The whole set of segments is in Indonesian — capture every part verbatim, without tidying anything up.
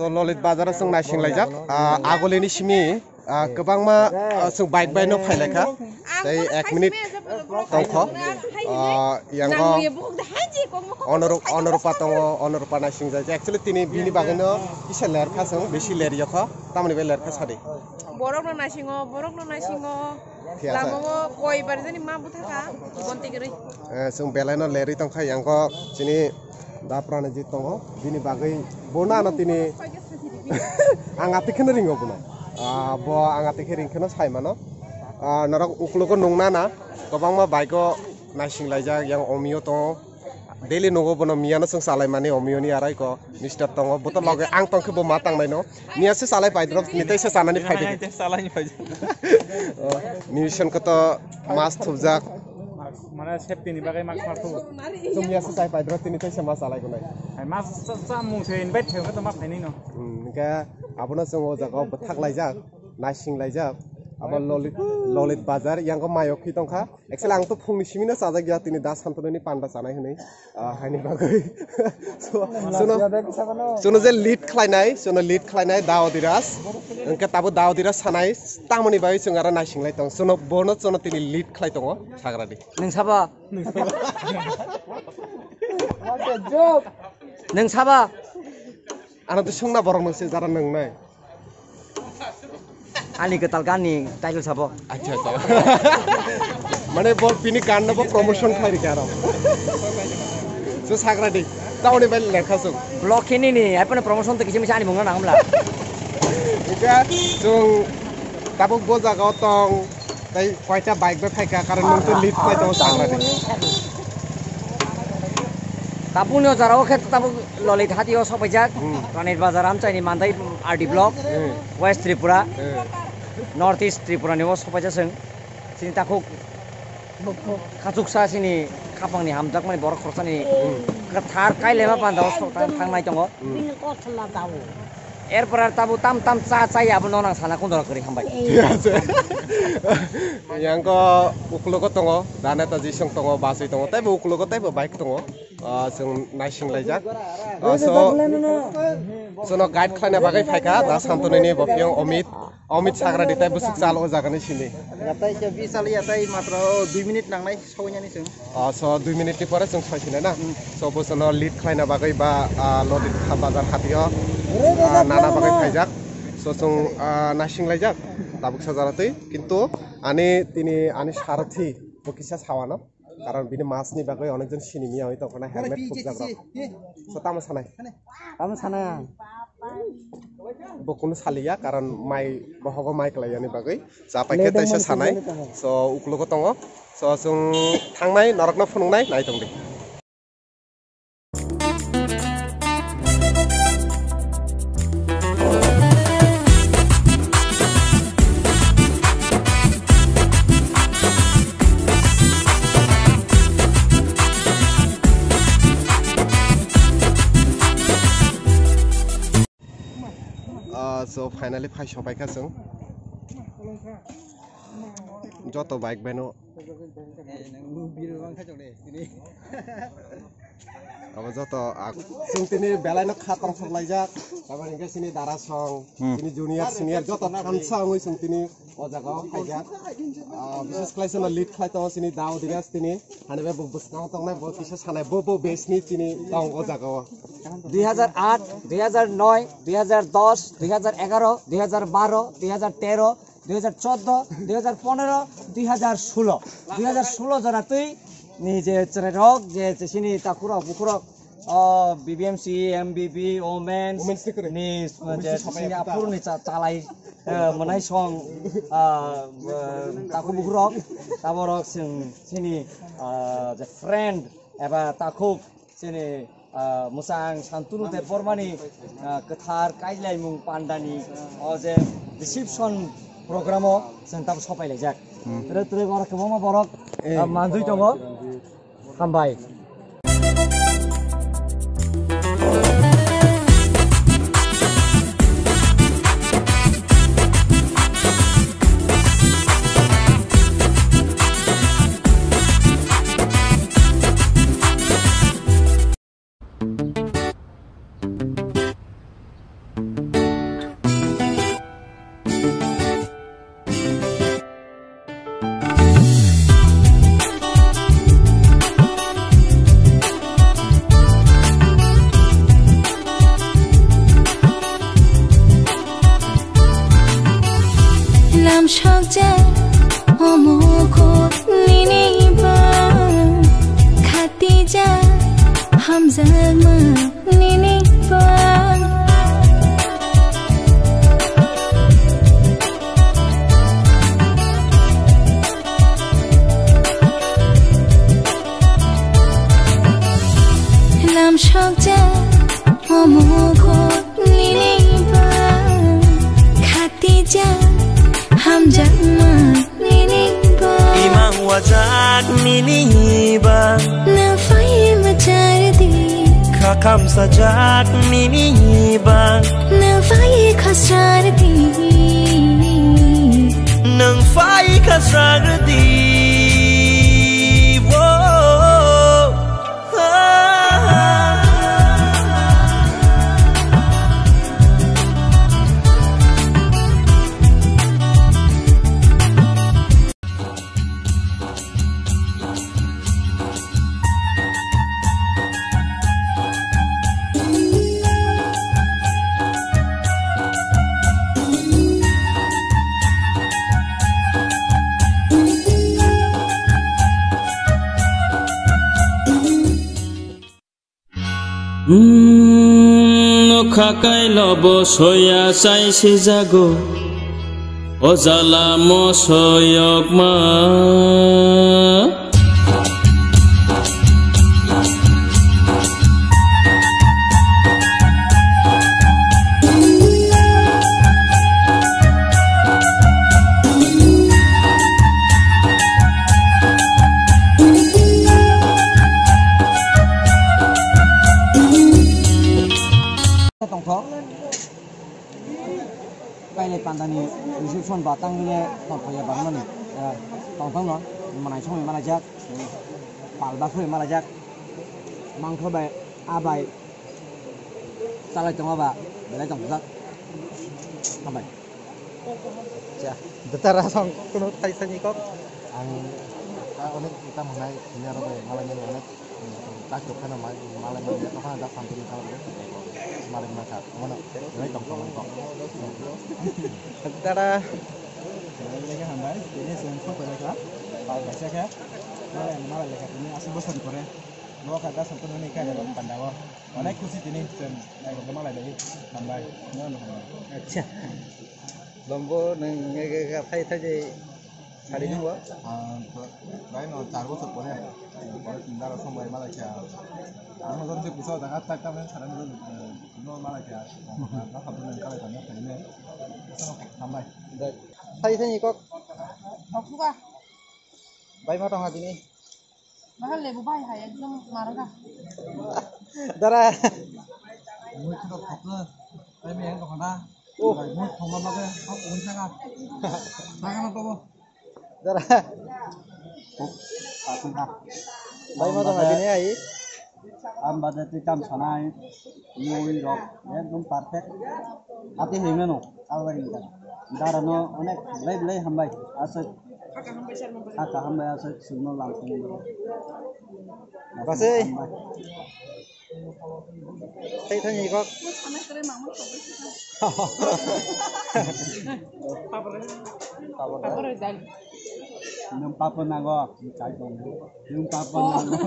So lolit bazar sung nasing laijak agoleni simi kebangma sung bike by no phailekha tai ek minute tongkho yango onorup onorupa tongo onorupa nasing jai actually tini bini bageno kisa ler kha sung beshi ler yakha tamani be ler kha sade borok no nasingo borok no nasingo lamo koi bar jani ma buthaka gonti gri sung belai no leri tongkha yango sini da prana ji tongo bini bagai bona na tini angati khene ringo buna bo angati khe ringkheno saimano narok ukluko nungna na kobangma bike nasing laijak yang omio to daily nogo bono miano sung salai mani omio ni arai ko mister tongo boto loge ang tongkhe bo matang nai no mia se salai paidro nitai se sanani phaide nitai salai ni phaide mission ko to mas thubjak mana safety ni bagai mak martu sumia se sai paidro tini tai se mas salai ko nai ai mas sa mung se invite theu ko to ma phaini no ka abona sung o jaga bathak laijak nasing laijak aba lolit lolit bazar yang ko mayok ki tongkha excel ang to phungni simina saja gya tini das santoni panda sanai hunai haini bagai sono sono je lead khlainai sono lead khlainai daodiras engke tabu daodiras sanai tamoni bai sungara nasing lai tong sono bono sono tini lead khlai tongo sagradi neng saba neng saba ana to sungna borong nose jara neng nai ani ketal gani title sabo acha acha mane bo pini ganna bo promotion khairi karo so sagradi tauni bel lekha sung blog ini ni apa promotion to kisi misi ani munga nangmla ika sung tabuk bo jaga tong tai koita bike be phaika karon nung to lead khai to sagradi tapuni jarao khet tabu lolit hatio sobajak ranit bazar am chaini mandai rd block west tripura north east tripura ni was sobaja sing sini takuk khachuksa sini khapangni hamjak mani borok khorsani kathar kailema pandao thangnai tongo এরপর তাবু তাম তাম চা চাই আবো নং সানা কোন দরকারি খামবাই yang ko ukluko tongo dana ta jisong tongo basai tongo tai ukluko tai bike tongo sung nasing laijak so sono guide khlaina bagai phaika da santoni ni bopyong omit omit sagra ditai busuk chalo jagani sini yatai je bisali yatai matro দুই minute nangnai sawnya ni sung so দুই minute ni pore sung saisina na so bosono lead khlaina bagai ba lodit bazar khatio nana bagai phaijak so sung nasing laijak tabuk sajaratei kintu ani tini ani sarathi bokisa sawano karon bini mas ni bagai onekjon sinimi hoi tokona helmet khubjak so tama sanai tama sanai bokunu salia karon mai bohogo mai klayani bagai japaike taisa sanai so uklugo tongo so sung thangnai norokna phunungnai nai tongdi so finally phai sobai ka sung joto bike beno aba joto sung tini belai no khatang saklaijak aba ingka sini dara song sini junior senior joto khansa ngoi sung tini o jaga khaijak bises klai sono lead khlai to sini dau diras tini hanebe busnang tongnai bo kisa sanai bo bo besni tini tong o jaga দুই হাজার আট দুই হাজার নয় দুই হাজার দশ দুই হাজার এগারো দুই হাজার বারো দুই হাজার তেরো দুই হাজার চোদ্দ দুই হাজার পনেরো দুই হাজার ষোলো দুই হাজার ষোলো জনাতেই নিজে রক যে চিনি তাকুরক বুকুরক BBMC MBB women's ni Singapura ni calai menai song taku bukurok taborok sing sini the friend eba takuk sini musang santunu te pormani kathar kailai mung pandani oje reception programo sentam sopai lejak tere tere borok kemama borok mandui tongo hambai Thank you. sajak miniba Nafai majardi Kakam sajak miniba Nafai khasardi Nang fai khasardi Nukhakai lobo soya sai si jago Ojala mo soyok ma tổng thống cái này bàn tani isi phun batang ini tổng thống ya bang mana tổng thống nó mà này xong rồi mana jak pal bác rồi mana jak mang thôi bài a bài sao lại trong apa để lại tổng thống không bài Ya, betara song kuno taisani kok. Ang onek kita mengenai ini apa ya malam ini onek tak cukup nama malam ini apa ada sampai kalau malam masak mana ini tong-tong kok. Betara Ini kan hamba ini semua pada kelas. Baca ya. Malam malam lekat ini asal bosan kore. Lo kata sampai ini kan dalam pandangan. Onek kursi ini dan naik ke malam dari hamba. Mana hamba? acha. Lombo nang ngege thai thai je sari ni wa. Ah, baik no चार बছর পরে পরে তিনবার সময় মালয়েশিয়া আমি যখন যে পুষো দেখা tak tak men saran dulu no malaysia nó học lên cái này phải lên sampai Thai thai ni kok Học juga. bai ma tong ha dini. Bahkan lebu bay hai ekdom marah dah. Dara mới cái học nữa đây mình có khả năng ôi mới không bao giờ học uống sang à sang nó to dara à xin ha bai ma tong ha dini ai. am bada ti tam sanai moi rok ekdom perfect ati hingna no alwari kan dara no onek lay lay hambai asat aka hambai asat suno langsung Masih. Thai thai ni kok Apa Rizal? Yung papa na go, yung papa na go.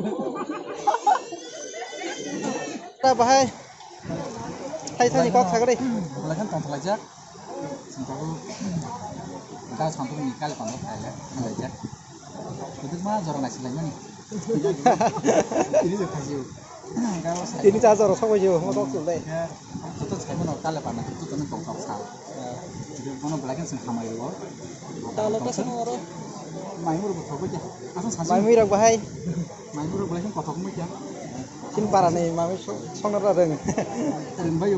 ta bahai. Thai thai ni kok sa gari. boleh kan tong pelajak sampai kita sampai nikah lepas itu pelajak itu mah jorong nasi lagi nih ini tuh kasih kalau saya Ini cha jor song jo mo tok sul dai. ya itu tuh saya mau kali lepas itu tuh nengkong kau sah jadi mau belajar sih sama itu Ta lo ta sang oro. main mulu betul aja asal Bai santai mi rak bahai. main mulu belajar kau tahu aja Sin para ni mami song na ra reng. terin bayu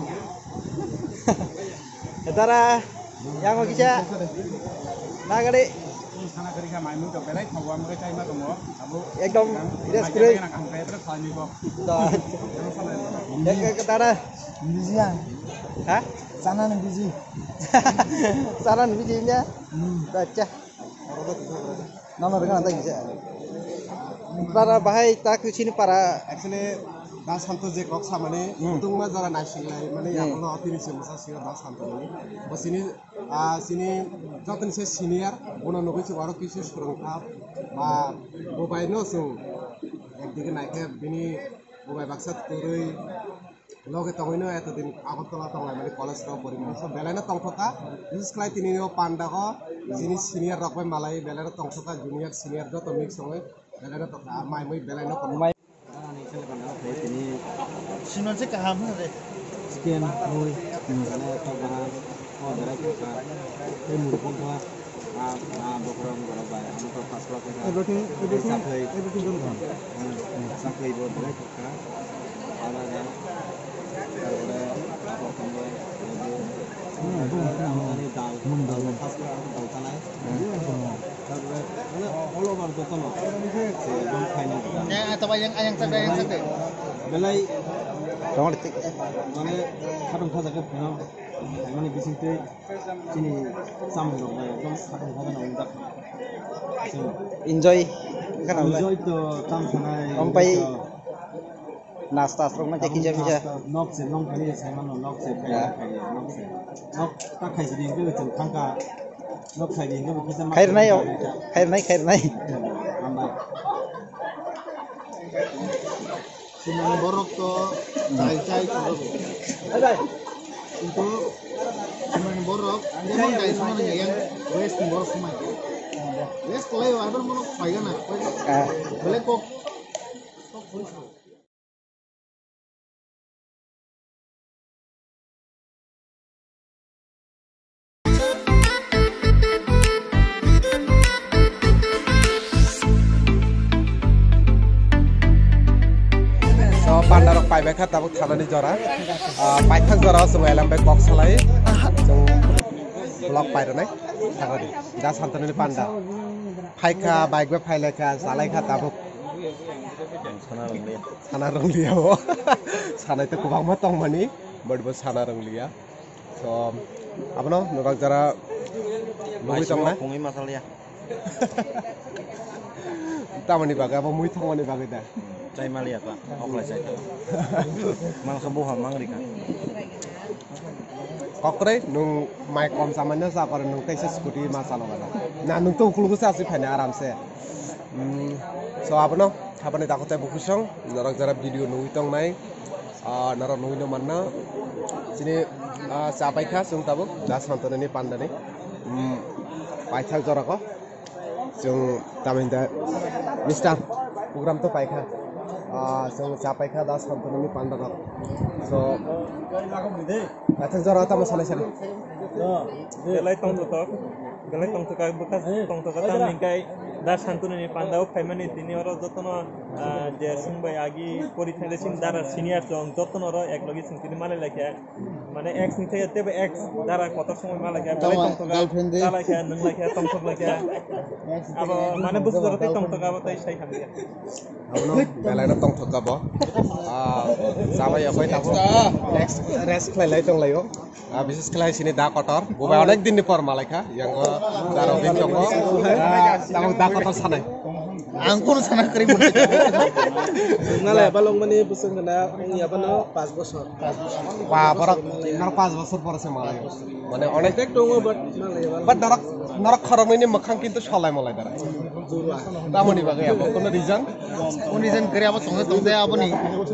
Dara yang mo kisah. Na gari sana kerja main muka berai mau gua mereka cai mah kamu abu ekdom ida skure. nak angkai terus tanya gua Da. Ek ek dara. busy ya Ha? sana nih busy Saran bijinya. Baca. Nama dengan anda bisa. Para bahai tak sini para actually das santo je kok sama ni untung mah jara nasi lai mana yang kalau opini sih masa sih das santo ni bos sini ah sini jokin se senior uno nugi sih baru kisi surungkap ma bobai no sung একদিকে নাইকে bini bobai baksat turui loge tongino etodin agottola tongai mane college to porimane so belena tongthoka bises klai tinino panda ko sini senior rok bai malai belena tongthoka junior senior joto mix songai belena to mai moi belena ko Sinon sih kaham nih Sekian moi misalnya tabahan oh berai kita ini murid pun tua ah ah bokrong berapa ya anu pas kelas everything everything everything done kan sakai bo dai ka ala ga তারপরে প্রথমে মানে ডাল মুন ডাল ফার্স্ট ডাল চালায় তারপরে মানে all over যতন একদম final eh atau yang yang sadar yang sadar belai মানে খাটং খাজাকে ফেনা মানে বিসিতে চিনি সামনে রং একদম খাটং খাজা না উন্দাক enjoy kan enjoy to tam sanai sampai nasta strong na jeki jam ja nok se nong kali se man nok se kai nok se nok ta khai se ding ke chen thangka nok khai ding ke bisa mak khair nai khair nai khair nai Sinang borok to cai cai borok. Ada. Itu sinang borok, jangan cai semua yang west borok semua. West kalau yang ada mana kaya na. Boleh kok. Pandarok pai bekha tabuk thalani jora paithak jora semua elam be kok salai jong blok pai ronai thagari da santani panda phaika bike be phailai kha salai kha tabuk sana ronglia bo sanai te kubang ma tong mani bodbo sana ronglia so abono norak jara mui tong na pungi masalia tamani baga abo mui thong mani baga da cai malia pak oklai cai mang sembuh mang rika kokre nung mai kom samanya sa kore nung kaisa scooty ma salo gana na nung to khulgu sa asi phane aram se so abono habane dakote bukusong narak jara video nui tong nai nara nui no manna sini sapai kha sung tabuk das santani pandani paithak jora ko sung taminda mister program to paikha sung sapai kha das santani pandana so paithak jora ta masalai sale belai tong tok belai tong tok bekas tong tok ta ningkai dar santuni pandau family dini oro jotono je singbai agi porithai sing dar senior jon jotono ro ek logi singtini mane lakha মানে x নিতে তবে x দ্বারা কত সময় মালা লাগে বেলাই তং তকা চালা খেয়া নং লাগা তং তক লাগা আব মানে বুঝ করতে তং তকা বাতাই সাই খাবি abono belai na tong thok gabo sabai apai tapo next rest khlai tong layo বিশেষ khlai sini da kotor bobai onek din ni por malaika yang ko daro bin tongo tamo da kotor sanai angkur sana kari budi ngalai balong mani busung kena ya bano পাঁচ বছর pa borak nar পাঁচ বছর pore se malai mane onek tek tongo but but narak narak khorong ni mokhang kintu solai malai dara tamoni bagai apa kono reason কোন reason করে আবার সঙ্গে সঙ্গে আপনি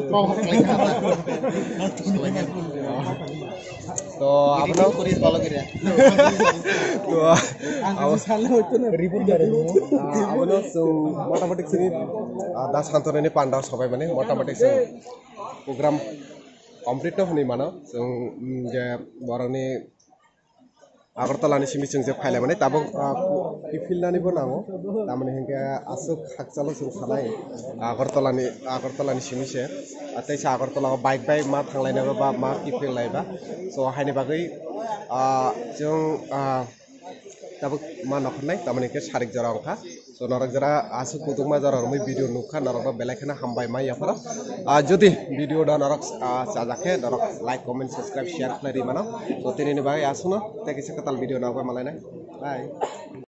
তো abono করিস ভালো করে তো awas সালে হইতো না রিপোর্ট করে abono so motamoti sini da santoni panda sabai mane motamoti so program complete to honi mano जों je boroni agartalani simi जों je phailai mane tabo ifilnani bo nango tamani hengke asuk khakchalo जों sanai agartalani agartalani simi se atai sa agartala bike bike ma thanglai ba ma ifil laiba so haini bagai जों tabo ma nokhnai tamani ke sarik jara ongkha so narak jara asu kudungma jara moi video nukha narak belai khana hambai mai yapara jodi video da narak sajake narak like comment subscribe share khlari mano so tini ni bagai asuno te kisa katal video na malai na bye